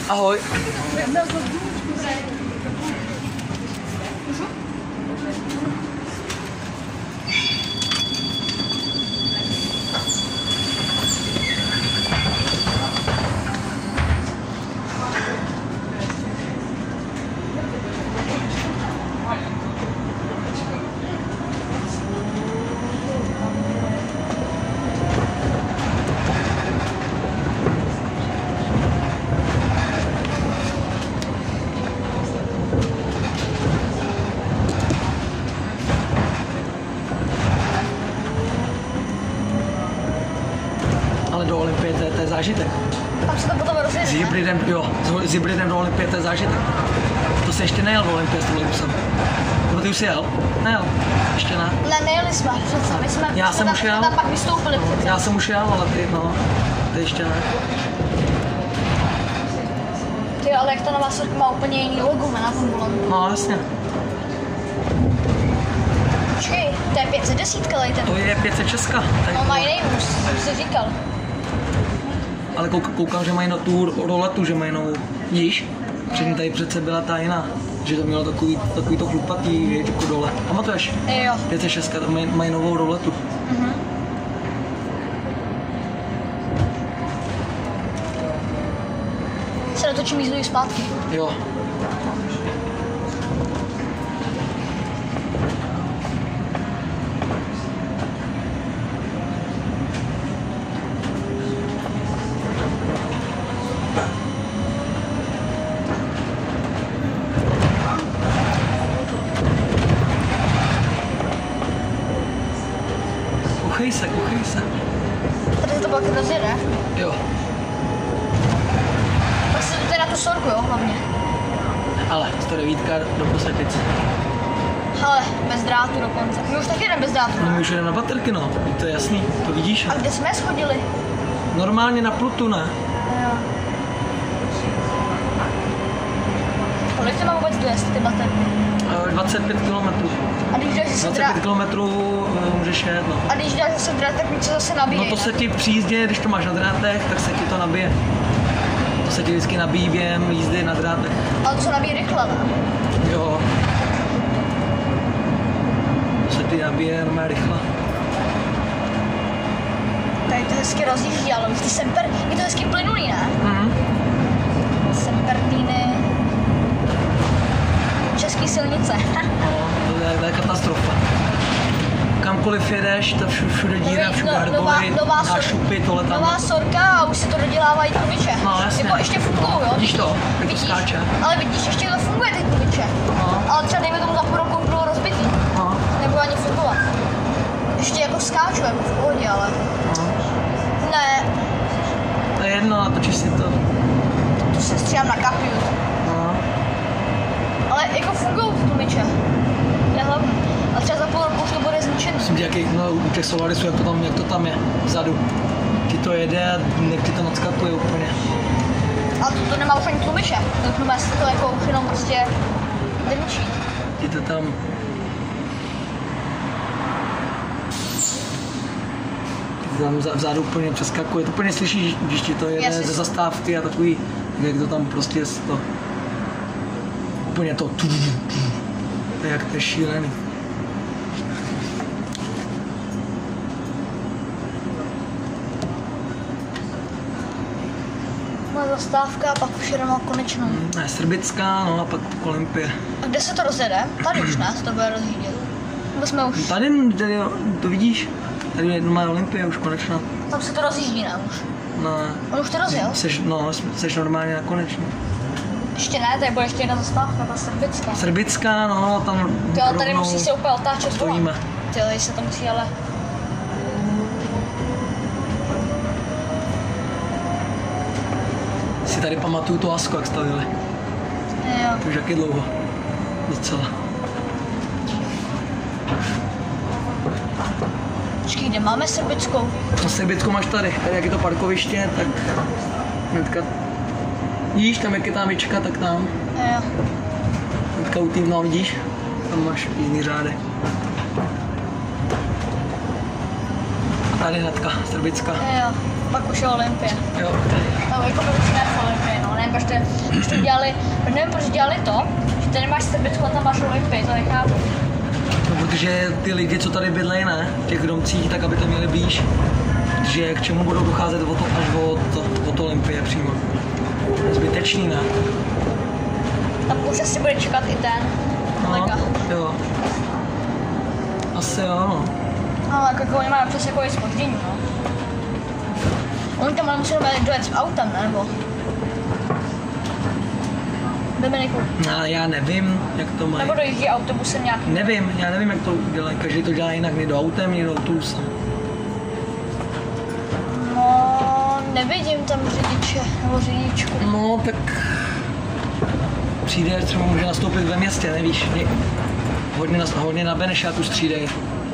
Ahoj. Ale do Olympie to je zážitek. Tam se to potom rozjede. S hybridem do Olympie to je zážitek. To se ještě nejel do Olympie s tím Lexusem. No ty už jsi jel? Nejel. Ještě ne. Ne, nejeli jsme přece. My jsme Já jsem už jel. tam pak vystoupili přece. Já jsem už jel, ale ty ještě ne. Ty, ale jak ta nová sorka má úplně jiný logo na tom volantu. No jasně. Počkej, to je 510 lejte. To je 500 Česka. No má jiný vůz, už jsi říkal. Ale koukám, že mají tu roletu, že mají novou. Vidíš? Předtím tady přece byla ta jiná. Že to mělo takový to chlupatý jako dole. Pamatuješ? Jo. 506, to mají novou roletu. Se natočím jízdu zpátky. Jo. Kuchej se. Tady se to pak rozjede. Jo. Pak se to na tu sorku, jo, hlavně. Ale 109 do Prosetic. Ale bez drátu dokonce. My už taky jdeme bez drátu. No my už jdeme na baterky, no. To je jasný, to vidíš. A kde jsme schodili? Normálně na Plutu, ne? Jo. Kolik to má vůbec dojezd, ty baterky? 25 km. A když jdeš zase 25 km můžeš jet, no. A když dáš zase drát, tak mi to zase nabíje. No to se ti při jízdě, když to máš na drátech, tak se ti to nabije. To se ti vždycky nabíjí během jízdy na drátech. Ale to se nabíje rychle, ne? Jo. To se ti nabíje normálně rychle. Tady to hezky rozjíždí, ale už ty semper, je to hezky plynulý, ne? Sempertýny. Český silnice. To je katastrofa. Kamkoliv jedeš, to všude díra, všude hrboly, a šupy, tohle tam. Nová sorka a už se to dodělávají tlumiče. No jasně. Jako ještě fungují, jo? Vidíš to, jak to skáče. Ale vidíš, ještě to funguje ty tlumiče. No. Ale třeba dejme tomu za půl roku bylo rozbitý. No. Nebudu ani fungovat. Ještě jako skáču, jako v pohodě, ale... No. Ne, To je jedno, natočíš si to. to se stříhám na kapiu. No. Ale jako fungují ty tlumiče. Je hlavně. A třeba za půl roku už to bude zničený. Myslím, že jaký, no, u těch Solarisů, jak to tam je, vzadu. Ti to jede a ti to nadskakuje úplně. Ale to nemá už ani tlumiče. To se to jako už jenom prostě zničí. Ti to tam... Tam vzadu úplně přeskakuje, to úplně slyšíš, když ti to jede ze zastávky a takový, jak to tam prostě to... Úplně to... To je jak to je šílený. Má zastávka a pak už jedeme na konečnou. Ne, Srbická, no a pak Olympie. A kde se to rozjede? Tady už ne, se to bude rozjíždět. Nebo jsme už... Tady to vidíš? Tady je má Olympie už konečná. Tam se to rozjíždí, ne už? Ne. On už to rozjel? Seš normálně na konečnou. Ještě ne, tady bude ještě jedna zastávka, ta Srbická. Srbická, no, tam Ty, ale tady musí se úplně otáčet. stojíme. Ty, tady se to musí ale... Si tady pamatuju to Asko, jak stavili. Jo. To už jak je dlouho. Docela. Počkej, kde máme Srbickou? No Srbickou máš tady jak je to parkoviště, tak hnedka... Vidíš, tam jak je ta myčka, tak tam. Jo. Hnedka u tým, no vidíš? Tam máš jízdní řády. Tady hnedka, Srbická. Jo, pak už je Olympie. Jo. No, jako by už ne v Olympii, no. nevím, proč dělali to, že tady máš Srbicko a tam máš Olympii, to nechápu. No, protože ty lidi, co tady bydlejí, ne, v těch domcích, tak aby to měli blíž, že k čemu budou docházet až od Olympie přímo. Zbytečný, ne? Tam už asi bude čekat i ten kolega. No, jo. Asi jo, no. Ale jako oni mají přes jako zpoždění, no. Oni tam musí dojet s autem, ne? Nebo? Dominiku. No, já nevím, jak to mají. Nebo dojíždí autobusem nějak? Nevím, já nevím, jak to dělají. Každý to dělá jinak, někdo autem, někdo autobusem. No, nevidím tam řidiče, nebo řidičku. No, tak přijde, třeba může nastoupit ve městě, nevíš. Hodně na Benešáku střídej.